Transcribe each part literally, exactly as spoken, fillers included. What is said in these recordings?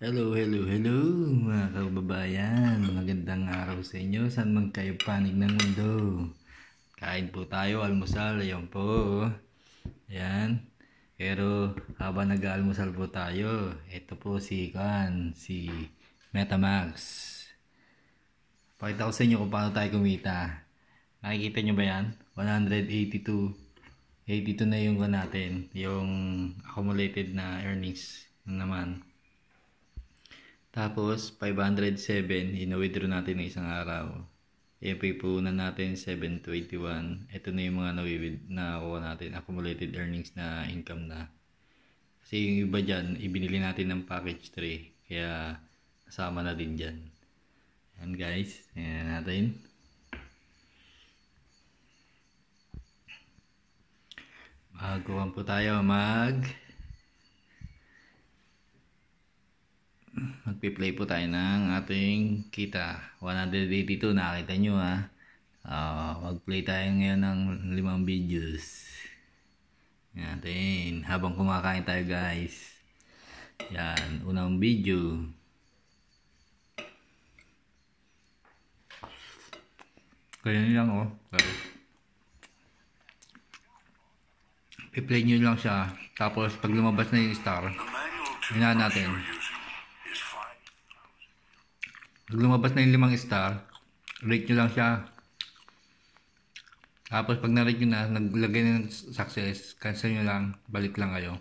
Hello, hello, hello mga kababayan. Magandang araw sa inyo. Saan man kayo panig ng mundo. Kain po tayo, almusal. Ayan po. Ayan. Pero habang nag-almusal po tayo, ito po si Kan, si Metamax. Pakita ko sa inyo kung paano tayo kumita. Nakikita nyo ba yan? one eighty-two. eighty-two na yung natin. Yung accumulated na earnings naman. Tapos, five hundred seven, ina-withdraw natin ng isang araw. Ipipunan natin seven twenty-one. Ito na yung mga nakuha natin, accumulated earnings na income na. Kasi yung iba dyan, ibinili natin ng package three. Kaya, kasama na din dyan. Ayan guys, ayan natin. Magawa po tayo mag... magpi-play po tayo ng ating kita. one eighty-two, nakita nyo ha. Uh, mag-play tayo ngayon ng limang videos. Natin, habang kumakain tayo guys. Yan, unang video. Ganyan lang oh. I-play nyo lang siya. Tapos pag lumabas na yung star, hinaan natin. Pag lumabas na yung limang star, rate nyo lang siya. Tapos pag na-rate nyo na, naglagay na ng success, cancel nyo lang, balik lang kayo.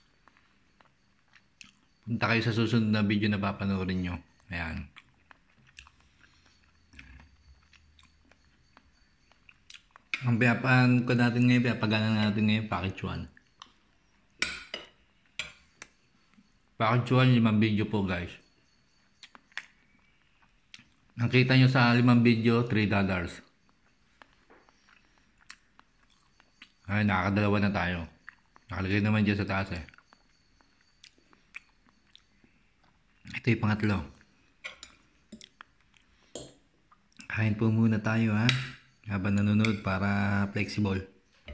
Punta kayo sa susunod na video na papanoorin nyo. Ayan. Ang pinapaan ko natin ngayon, pinapagana natin ngayon, package one. Package one, limang video po guys. Nakita nyo sa limang video, three dollars. Ay, nakakadalawa na tayo. Nakalagay naman dyan sa taas eh. Ito yung pangatlo. Kain po muna tayo ha. Habang nanonood para flexible.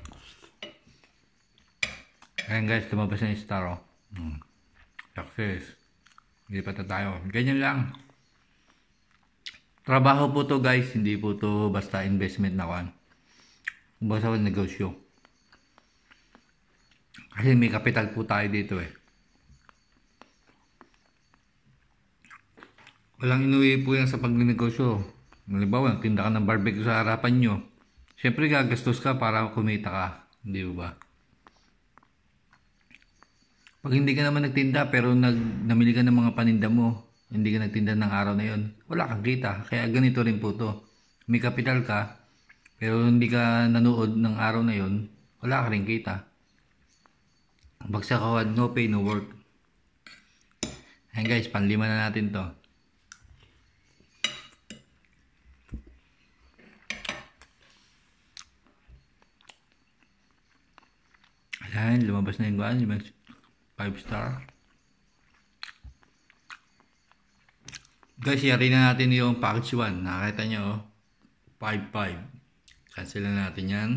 Ayan guys, tumabas na yung star oh. Hmm. Success. Lipat na tayo. Ganyan lang. Trabaho po to guys, hindi po to basta investment na kan. Basta negosyo. Kasi may kapital po tayo dito eh. Walang inuwi po yan sa pagnegosyo. Halimbawa, tinda ka ng barbecue sa harapan nyo. Siyempre gagastos ka para kumita ka. Hindi ba? Pag hindi ka naman nagtinda pero nag, namili ka ng mga paninda mo, hindi ka nagtinda ng araw na yon, wala kang kita. Kaya ganito rin po to. May kapital ka, pero hindi ka nanood ng araw na yon, wala ka rin kita. Bagsak kawad, no pay, no work. Ayan guys, panlima na natin to. Ayan, lumabas na yung guan, five star. Guys, yari na natin yung package one. Nakakita nyo oh. five five. Cancel na natin yan.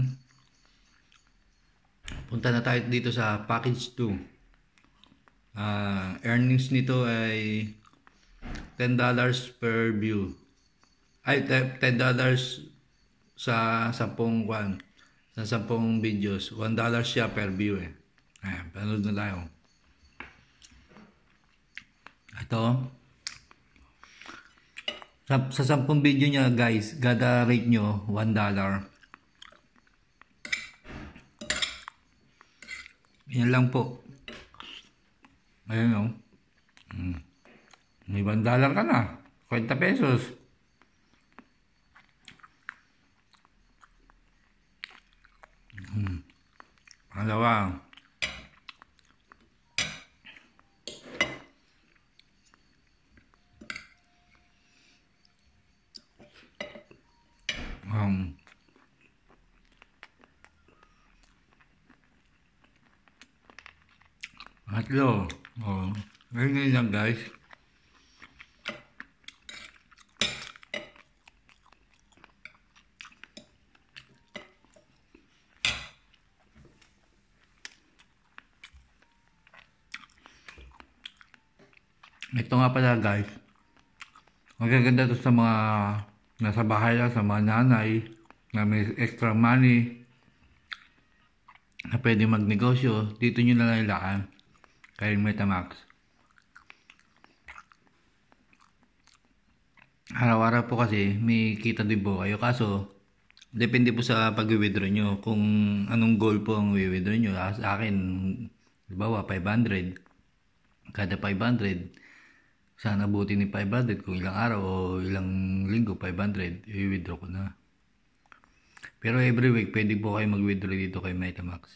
Punta na tayo dito sa package two. Uh, earnings nito ay ten dollars per view. Ay, ten dollars sa sampung kwan. Sa sampung videos. one dollar siya per view eh. Ayan, panood na tayo. Ito. Sa, sa sampung video niya guys, gada rate nyo one dollar. Yan lang po. Ayun o. Hmm. May one dollar ka na. twenty pesos. Hmm. Pangalawa. Um, Hatlo. Oh, ganyan lang guys. Ito nga pala guys, magaganda to sa mga nasa bahay lang, sa mga nanay na may extra money na pwede magnegosyo. Dito nyo na lang ilaan kay Metamax. Araw-araw po kasi may kita din po kayo, kaso depende po sa pag-withdraw nyo kung anong goal po ang i-withdraw nyo. Sa akin, halimbawa five hundred, kada five hundred, sana buti ni five hundred kung ilang araw o ilang linggo five hundred, i-withdraw ko na. Pero every week pwede po kayo mag-withdraw dito kay Metamax.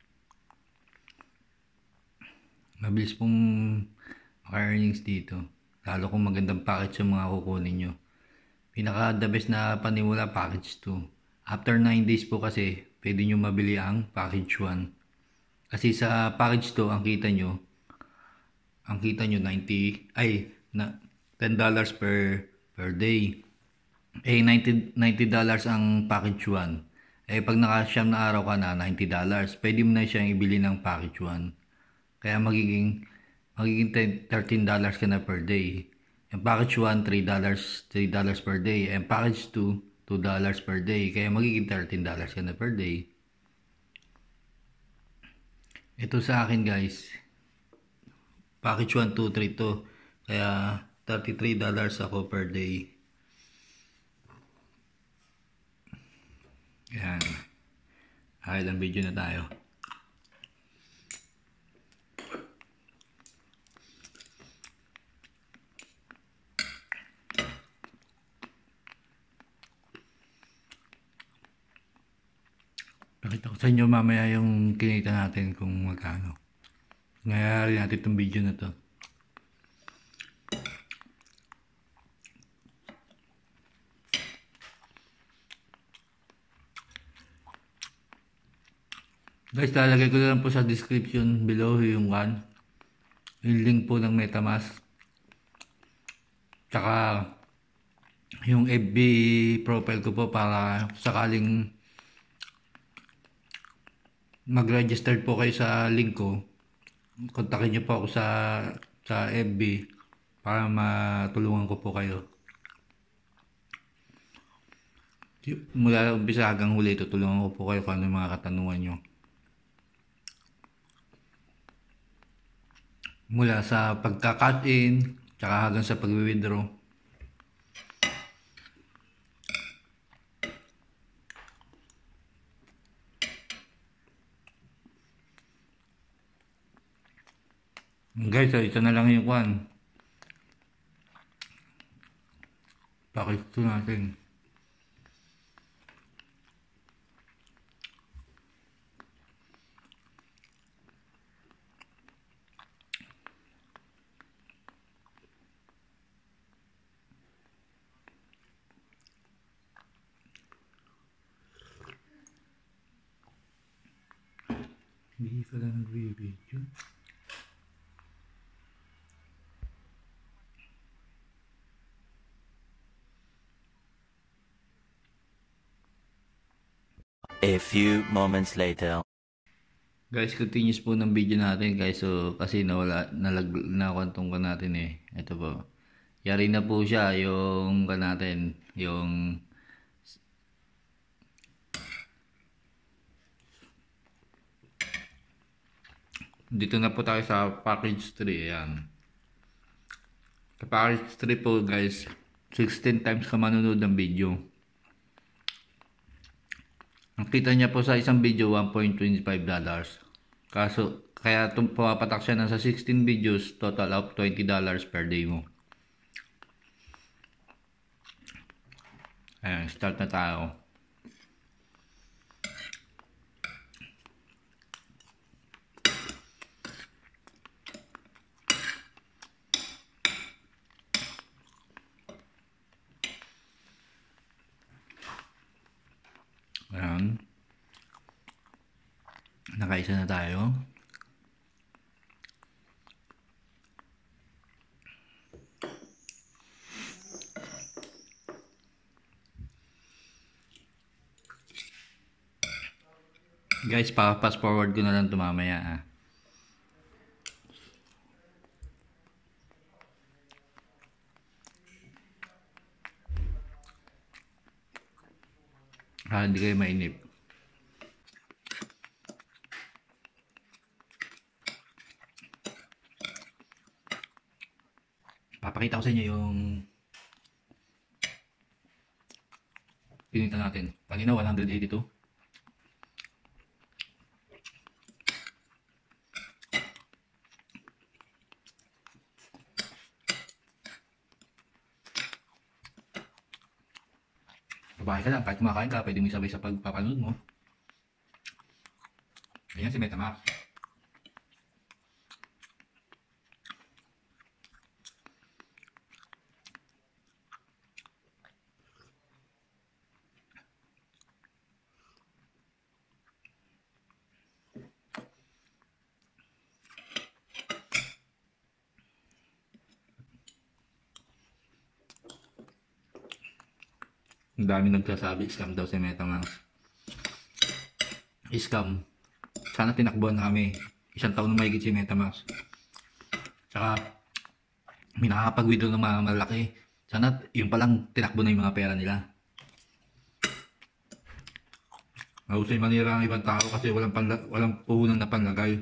Mabilis pong maka-earnings dito, lalo kung magandang package yung mga kukunin nyo. Pinaka the best na panimula package two. After nine days po kasi pwede nyo mabili ang package one. Kasi sa package two ang kita nyo ang kita nyo ninety ay na ten dollars per per day. Eh ninety dollars ang package one. Eh pag naka-siyam na araw ka na, ninety dollars. Pwede mo na siyang ibili ng package one. Kaya magiging magiging thirteen dollars ka na per day. Yung package one, three dollars, three dollars per day. And package two, two dollars per day. Kaya magiging thirteen dollars ka na per day. Ito sa akin guys, package one, two, three to. Kaya thirty-three dollars ako per day. Yan. Ay, ilang video na tayo. Pakita ko sa inyo mamaya yung kinita natin kung magkano. Nangyayari natin itong video na to. Guys, lalagay ko lang po sa description below yung one, yung link po ng Metamask, tsaka yung F B profile ko po para sakaling mag-register po kayo sa link ko, kontakin nyo po ako sa sa F B para matulungan ko po kayo. Mula umpisa hanggang huli, tutulungan ko po kayo kung ano yung mga katanungan nyo. Mula sa pagka-cut in, tsaka hanggang sa pag-withdraw. Guys, ito na lang yung kwan. Pakito natin. Hindi ka lang nag-video. A few moments later. Guys, continuous po ng video natin guys. So, kasi nawala, nalag, nakwantong ka natin eh. Ito po. Yari na po siya yung ka natin. Yung dito na po tayo sa package three. Ayan. Sa package three po guys, sixteen times ka manonood ng video. Ang kita niya po sa isang video, one point two five dollars. Kaso, kaya itong pumapatak siya na sa sixteen videos, total of twenty dollars per day mo. Ayan, start na tayo. Ayan. Nakaisa na tayo. Guys, pa-fast forward ko na lang ito mamaya ah. para hindi kayo mainip. Papakita ko sa inyo yung pinita natin. Kanina one eighty-two. Babae ka lang, kahit kumakain ka, pwede mo isabay sa pagpapanood mo. Ayan si Metamax. Ang dami nagsasabi, scam daw si Metamax. Scam. Sana tinakbuhan na kami. Isang taon na mahigit si Metamax. Tsaka, may nakakapag-withdraw ng mga malaki. Sana yung palang tinakbo na yung mga pera nila. Mahusay manira ang ibang tao kasi walang, panla- walang puhunan na panlagay.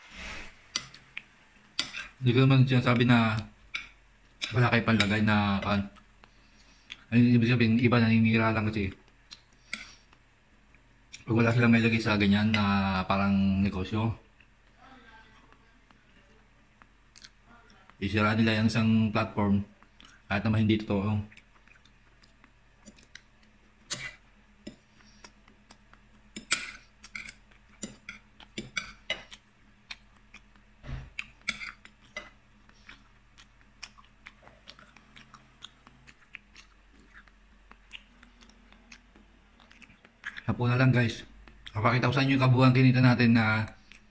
Hindi ko naman sinasabi na wala kayo panlagay na kan. Ay, ibig sabihin, iba naninira lang kasi. Pag wala silang may lagay sa ganyan na parang negosyo, isira nila yung isang platform kahit naman hindi totoo. Hapo na lang guys. Papakita ko sa inyo yung kabuuan kinita natin na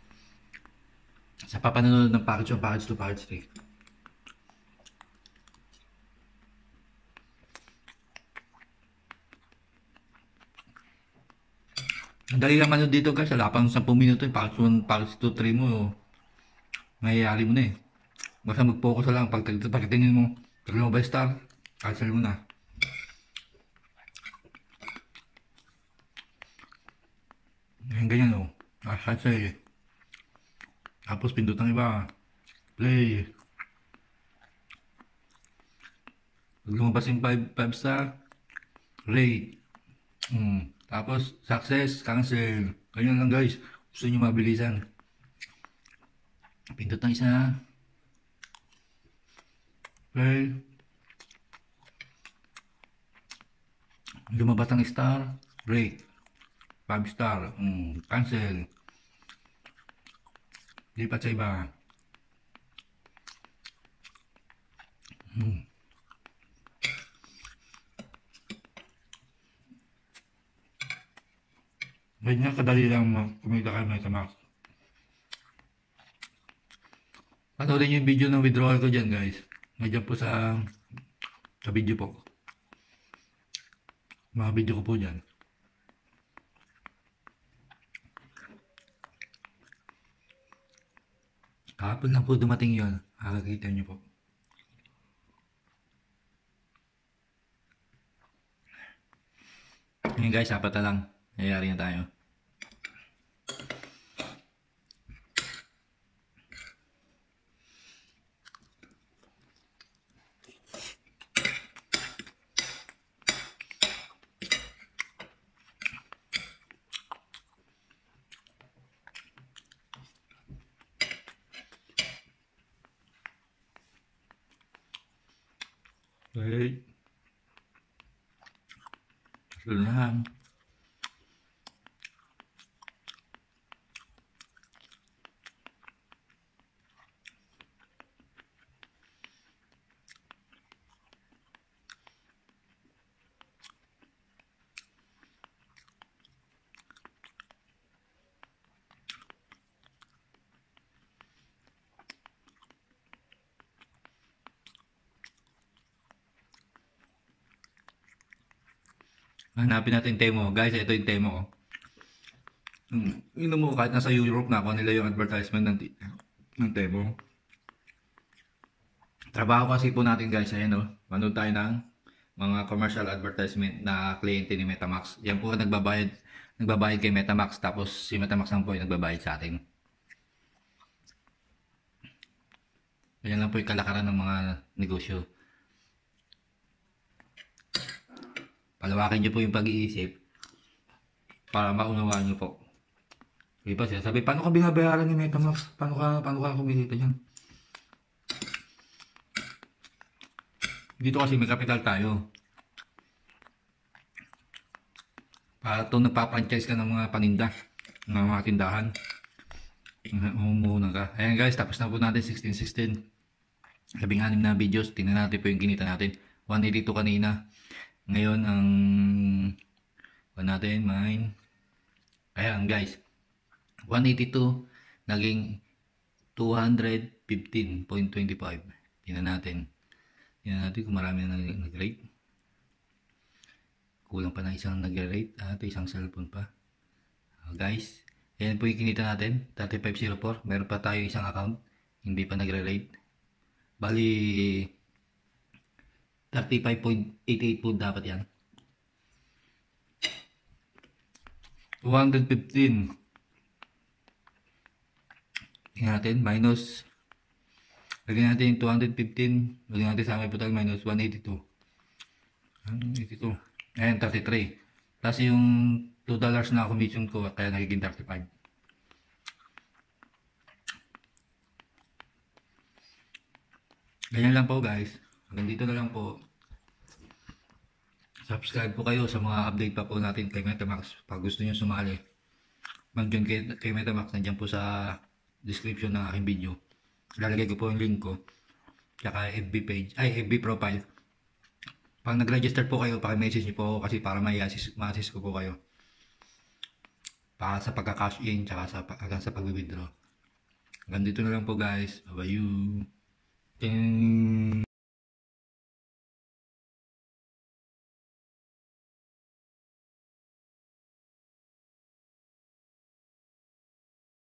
sa papanood ng package one, package two, package three. Ang dali lang manood dito guys. Wala pang ten minuto yung package one, package two, three mo. Mayayari mo na eh. Basta mag-focus lang. Pag pagtingin mo, pag lumabas star, cancel mo na. Ganyan ganyan o. Ah, cancel. Tapos pindot ang iba. Play. Pag lumabas yung five star, rate. Hmm. Tapos success, cancel. Ganyan lang guys. Gusto nyo mabilisan. Pindot ng isa. Play. Lumabas ang star, rate. five star, mm, cancel. Lipat sa iba. Hmm. Ganyan kadali lang kumita kayo Metamax. Panoodin nyo yung video ng withdrawal ko dyan guys. Nandiyan po sa sa video po. Mga video ko po dyan. Kahapon lang po dumating yun. Makakita nyo po. Ngayon guys, apat na lang. Nangyayari na tayo. Okay. Ito lang. Hanapin natin Temo. Guys, ito yung Temo ko. Hmm. Yun mo, kahit nasa Europe na ako nila yung advertisement ng, ng Temo. Trabaho kasi po natin guys. Ayan o. Manood tayo ng mga commercial advertisement na kliyente ni Metamax. Yan po ang nagbabayad, nagbabayad kay Metamax, tapos si Metamax lang po yung nagbabayad sa atin. Yan lang po yung kalakaran ng mga negosyo. Palawakin nyo po yung pag-iisip para maunawaan nyo po. Di ba siya? Sabi, paano ka binabayaran ni Metamax? Paano ka, paano ka kumikita dyan? Dito kasi may kapital tayo. Para ito nagpa-franchise ka ng mga paninda, ng mga tindahan. Umuuna ka. Ayan guys, tapos na po natin sixteen sixteen. Labing anim na videos. Tingnan natin po yung kinita natin. one eighty-two kanina. Ngayon ang one natin, mine. Ayan guys. one eighty-two naging two fifteen point two five. Tingnan natin. Tingnan natin kung marami na nag-rate. Kulang pa na isang nag-rate at isang cellphone pa. Uh, guys, ayan po yung kinita natin, thirty-five oh four. Meron pa tayo isang account, hindi pa nagre-rate. Bali, thirty-five point eight eight po dapat yan. two fifteen. Tingnan natin, minus. Lagyan natin yung two fifteen. Lagyan natin sa aming total minus one eighty-two. one eighty-two. Ayan, thirty-three. Plus yung two dollars na commission ko, kaya nagiging thirty-five. Ganyan lang po guys. Hanggang dito na lang po. Subscribe po kayo sa mga update pa po natin kay Metamax. Pag gusto nyo sumali, mag-join kay, kay Metamax. Nandiyan po sa description ng aking video. Lalagay ko po yung link ko. Tsaka F B page, ay F B profile. Pag nag-register po kayo, paki-message niyo po ako kasi para may assist, ma-assist ko po kayo. Para sa pagka-cash in, tsaka sa, hanggang sa pag-withdraw. Hanggang dito na lang po guys. Bye-bye.